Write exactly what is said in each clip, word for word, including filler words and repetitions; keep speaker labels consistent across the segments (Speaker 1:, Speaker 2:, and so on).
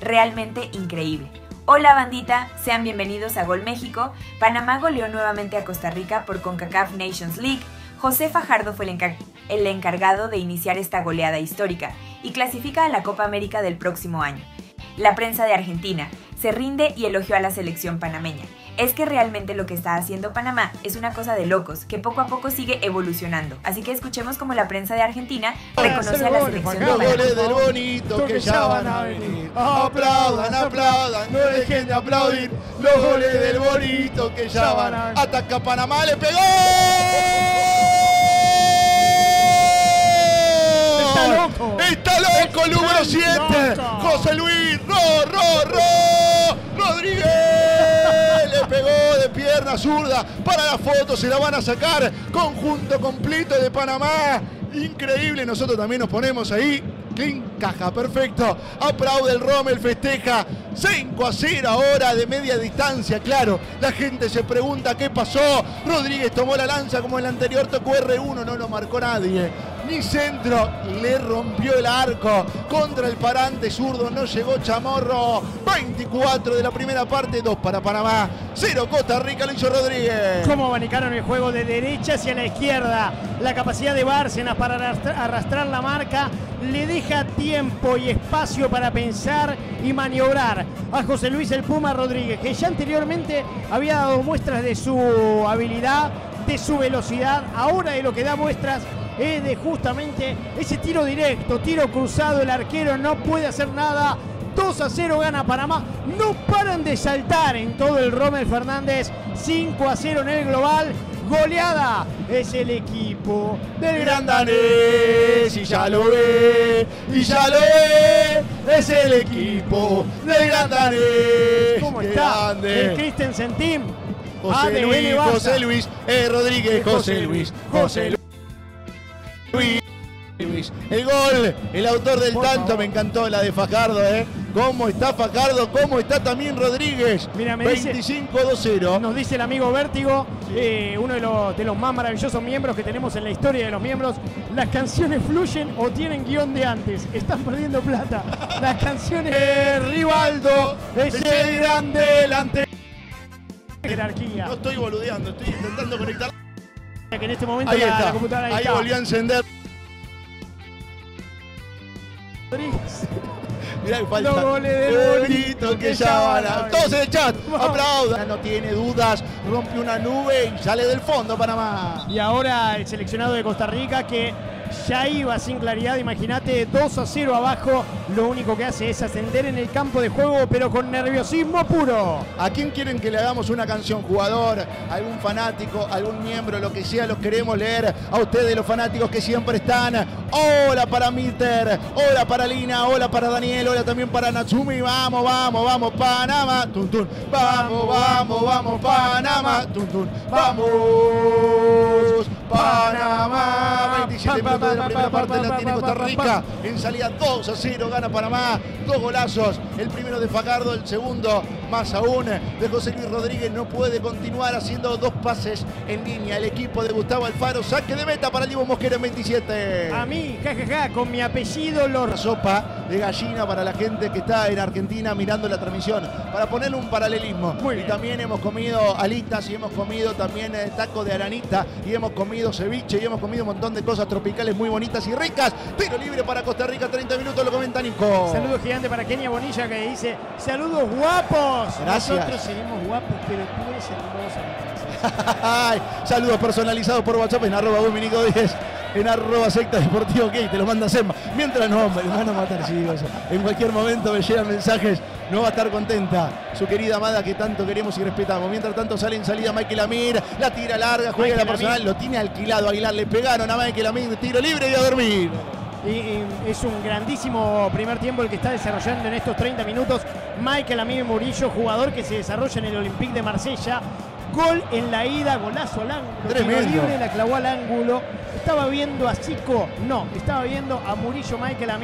Speaker 1: realmente increíble. Hola bandita, sean bienvenidos a Gol México. Panamá goleó nuevamente a Costa Rica por CONCACAF Nations League. José Fajardo fue el, encar- el encargado de iniciar esta goleada histórica y clasifica a la Copa América del próximo año. La prensa de Argentina se rinde y elogió a la selección panameña. Es que realmente lo que está haciendo Panamá es una cosa de locos, que poco a poco sigue evolucionando. Así que escuchemos cómo la prensa de Argentina reconoce a la selección de Panamá.
Speaker 2: Los goles del bonito que ya van a venir. Aplaudan, aplaudan, no dejen de aplaudir. Los goles del bonito que ya van a venir. Ataca Panamá, le pegó.
Speaker 3: Está loco.
Speaker 2: Está loco el número siete. José Luis Ro, Ro, Ro, Rodríguez. Le pegó de pierna zurda para la foto, se la van a sacar. Conjunto completo de Panamá. Increíble, nosotros también nos ponemos ahí. Clean, caja, perfecto. Aplaude el Rommel, festeja. cinco a cero ahora de media distancia, claro. La gente se pregunta qué pasó. Rodríguez tomó la lanza como el anterior, tocó erre uno, no lo marcó nadie. Ni centro, le rompió el arco contra el parante zurdo, no llegó Chamorro. veinticuatro de la primera parte, dos para Panamá, cero Costa Rica, lo hizo Rodríguez.
Speaker 3: Cómo abanicaron el juego de derecha hacia la izquierda. La capacidad de Bárcenas para arrastrar la marca le deja tiempo y espacio para pensar y maniobrar a José Luis el Puma Rodríguez, que ya anteriormente había dado muestras de su habilidad, de su velocidad. Ahora de lo que da muestras es de justamente ese tiro directo, tiro cruzado. El arquero no puede hacer nada. dos a cero gana Panamá. No paran de saltar en todo el Rommel Fernández. cinco a cero en el global. Goleada es el equipo del Gran Danés.
Speaker 2: Y ya lo ve, y ya lo ve. Es el equipo del Gran Danés.
Speaker 3: ¿Cómo está
Speaker 2: grande.
Speaker 3: el Christensen Team?
Speaker 2: José Luis, José Luis, eh, Rodríguez, José Luis, José Luis. Luis. El gol, el autor del
Speaker 3: Por
Speaker 2: tanto,
Speaker 3: favor.
Speaker 2: me encantó la de Fajardo, ¿eh? ¿Cómo está Fajardo? ¿Cómo está también Rodríguez?
Speaker 3: Mira, me
Speaker 2: veinticinco a dos cero.
Speaker 3: Nos dice el amigo Vértigo, eh, uno de los, de los más maravillosos miembros que tenemos en la historia de los miembros. Las canciones fluyen o tienen guión de antes. Están perdiendo plata. Las canciones...
Speaker 2: Eh, Rivaldo es el gran delantero.
Speaker 3: Jerarquía.
Speaker 2: No estoy boludeando, estoy intentando conectar.
Speaker 3: Que en este momento
Speaker 2: Ahí
Speaker 3: la,
Speaker 2: está,
Speaker 3: la computadora ahí,
Speaker 2: ahí
Speaker 3: está.
Speaker 2: volvió a encender.
Speaker 3: Rodríguez.
Speaker 2: Mirá que falta.
Speaker 3: Los goles del
Speaker 2: Qué
Speaker 3: bonito
Speaker 2: bonito que ya van a... Todos en el chat, aplaudan. No tiene dudas, rompe una nube y sale del fondo Panamá.
Speaker 3: Y ahora el seleccionado de Costa Rica, que ya iba sin claridad, imagínate, dos a cero abajo, lo único que hace es ascender en el campo de juego, pero con nerviosismo puro.
Speaker 2: ¿A quién quieren que le hagamos una canción? ¿Jugador? ¿Algún fanático? ¿Algún miembro? Lo que sea, los queremos leer a ustedes, los fanáticos que siempre están. Hola para Mitter, hola para Lina, hola para Daniel, hola también para Natsumi. Vamos, vamos, vamos, Panamá. Tun, tun. Vamos, vamos, vamos, Panamá. Tun, tun. Vamos, Panamá. veintisiete minutos de la primera parte la tiene Costa Rica. En salida dos a cero gana Panamá. Dos golazos. El primero de Fajardo, el segundo más aún de José Luis Rodríguez. No puede continuar haciendo dos pases en línea. El equipo de Gustavo Alfaro. Saque de meta para Diego Mosquera en veintisiete.
Speaker 3: A mí, jajaja, ja, ja, con mi apellido
Speaker 2: Una
Speaker 3: los...
Speaker 2: sopa de gallina para la gente que está en Argentina mirando la transmisión. Para ponerle un paralelismo.
Speaker 3: Muy
Speaker 2: y
Speaker 3: bien.
Speaker 2: también hemos comido alitas y hemos comido también eh, taco de aranita y hemos comido ceviche y hemos comido un montón de cosas tropicales muy bonitas y ricas. Tiro libre para Costa Rica, treinta minutos, lo comenta Nico.
Speaker 3: Saludo gigante para Kenia Bonilla, que dice: saludos guapos.
Speaker 2: Gracias.
Speaker 3: Nosotros seguimos guapos, pero tú eres hermosa.
Speaker 2: Ay, saludos personalizados por WhatsApp en arroba Dominico diez, en arroba secta deportivo ok, te lo manda Sema. Mientras no, hombre, me van a matar, sí, digo eso. En cualquier momento me llegan mensajes, no va a estar contenta su querida amada que tanto queremos y respetamos. Mientras tanto sale en salida Michael Amir, la tira larga, juega la personal, lo tiene alquilado Aguilar, le pegaron a Michael Amir, tiro libre y a dormir.
Speaker 3: Y, y es un grandísimo primer tiempo el que está desarrollando en estos treinta minutos Michael Amir Murillo, jugador que se desarrolla en el Olympique de Marsella. Gol en la ida, golazo al ángulo.
Speaker 2: Tremendo.
Speaker 3: Tiro libre, la clavó al ángulo. Estaba viendo a Zico, no, estaba viendo a Murillo Michael Amir.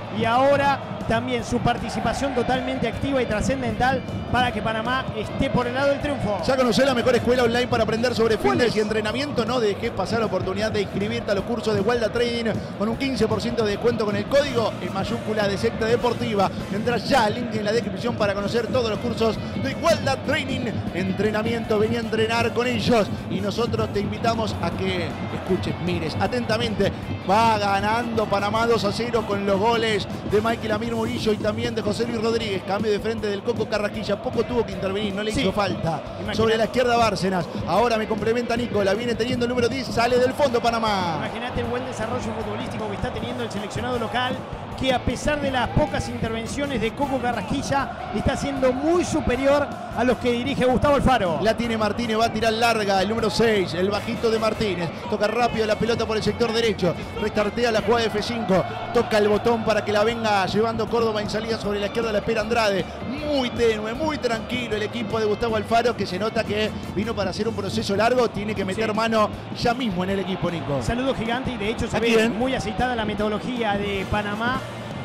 Speaker 3: y ahora también su participación totalmente activa y trascendental para que Panamá esté por el lado del triunfo.
Speaker 2: Ya conocés la mejor escuela online para aprender sobre fitness y entrenamiento. No dejes pasar la oportunidad de inscribirte a los cursos de Walda Training con un quince por ciento de descuento con el código en mayúscula de Secta Deportiva. Entrás ya al link en la descripción para conocer todos los cursos de Walda Training. Entrenamiento, vení a entrenar con ellos y nosotros te invitamos a que escuches, mires atentamente. Va ganando Panamá dos a cero con los goles de Michael Amir Murillo y también de José Luis Rodríguez. Cambio de frente del Coco Carrasquilla. Poco tuvo que intervenir, no le sí. hizo falta. Imaginate. Sobre la izquierda Bárcenas. Ahora me complementa Nico. La viene teniendo el número diez. Sale del fondo Panamá.
Speaker 3: Imagínate el buen desarrollo futbolístico que está teniendo el seleccionado local, que a pesar de las pocas intervenciones de Coco Carrasquilla está siendo muy superior a los que dirige Gustavo Alfaro.
Speaker 2: La tiene Martínez, va a tirar larga, el número seis, el bajito de Martínez. Toca rápido la pelota por el sector derecho, restartea la jugada de F cinco, toca el botón para que la venga llevando Córdoba en salida. Sobre la izquierda la espera Andrade. Muy tenue, muy tranquilo el equipo de Gustavo Alfaro, que se nota que vino para hacer un proceso largo. Tiene que meter sí. mano ya mismo en el equipo, Nico.
Speaker 3: Saludo gigante y de hecho se ve bien? muy aceitada la metodología de Panamá,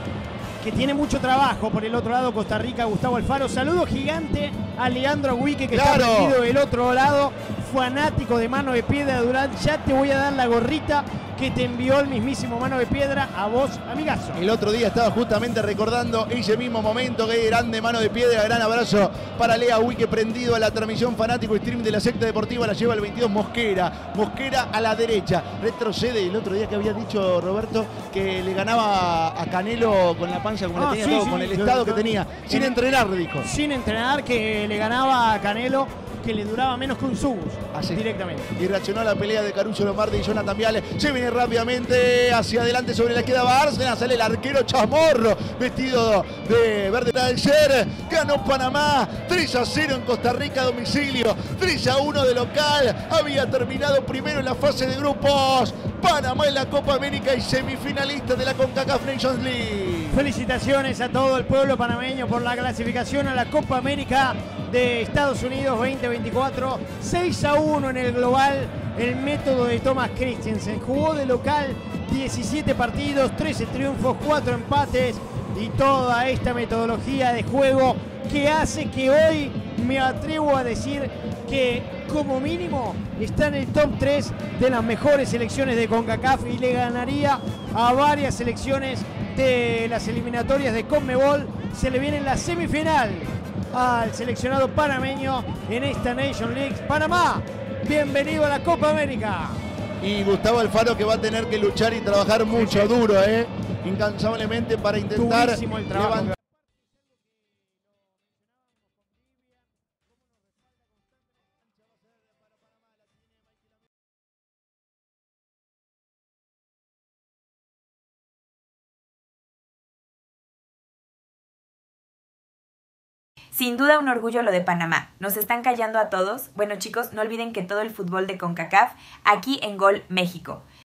Speaker 3: que tiene mucho trabajo. Por el otro lado Costa Rica, Gustavo Alfaro. Saludo gigante a Leandro Agüique, que claro. está metido del otro lado, fanático de Mano de Piedra. Durán, ya te voy a dar la gorrita que te envió el mismísimo Mano de Piedra a vos, amigazo.
Speaker 2: El otro día estaba justamente recordando ese mismo momento. Que grande Mano de Piedra. Gran abrazo para Lea Agüique, prendido a la transmisión fanático stream de la Secta Deportiva. La lleva el veintidós Mosquera. Mosquera a la derecha. Retrocede. El otro día que había dicho Roberto que le ganaba a Canelo con la panza como ah, le tenía sí, todo, sí, con el sí, estado yo, que yo, tenía. Sin en, entrenar, dijo.
Speaker 3: Sin entrenar, que le ganaba a Canelo, que le duraba menos que un subus.
Speaker 2: Así.
Speaker 3: Directamente.
Speaker 2: Y reaccionó a la pelea de Caruso Lombardi y Jonathan Viale. Se viene rápidamente hacia adelante sobre la izquierda Bárcenas. Sale el arquero Chamorro, vestido de verde ayer. Ganó Panamá tres a cero en Costa Rica a domicilio. tres a uno de local. Había terminado primero en la fase de grupos. Panamá en la Copa América y semifinalista de la CONCACAF Nations League.
Speaker 3: Felicitaciones a todo el pueblo panameño por la clasificación a la Copa América de Estados Unidos veinte veinticuatro. seis a uno en el global. El método de Thomas Christensen. Jugó de local diecisiete partidos, trece triunfos, cuatro empates y toda esta metodología de juego que hace que hoy me atrevo a decir que como mínimo está en el top tres de las mejores selecciones de CONCACAF y le ganaría a varias selecciones de las eliminatorias de CONMEBOL. Se le viene en la semifinal al seleccionado panameño en esta Nation League. Panamá, bienvenido a la Copa América.
Speaker 2: Y Gustavo Alfaro, que va a tener que luchar y trabajar mucho, sí, sí. duro, ¿eh? incansablemente para intentar levantar.
Speaker 1: Sin duda un orgullo lo de Panamá. ¿Nos están callando a todos? Bueno chicos, no olviden que todo el fútbol de CONCACAF aquí en Gol México.